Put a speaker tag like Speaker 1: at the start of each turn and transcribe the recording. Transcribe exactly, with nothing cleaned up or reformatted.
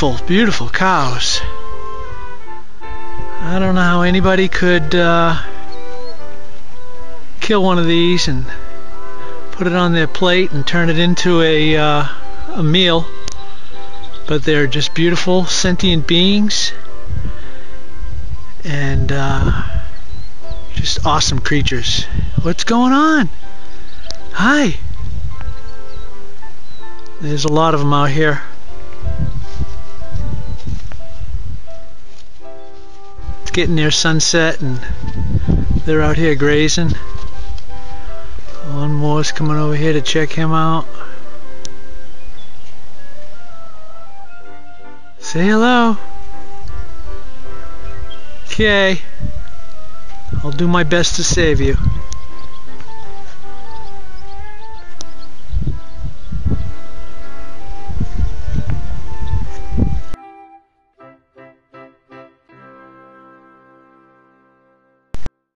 Speaker 1: beautiful, beautiful cows. I don't know how anybody could uh, kill one of these and put it on their plate and turn it into a, uh, a meal, but they're just beautiful sentient beings and uh, just awesome creatures. What's going on? Hi. There's a lot of them out here. It's getting near sunset and they're out here grazing. One more's coming over here to check him out. Say hello. Okay. I'll do my best to save you.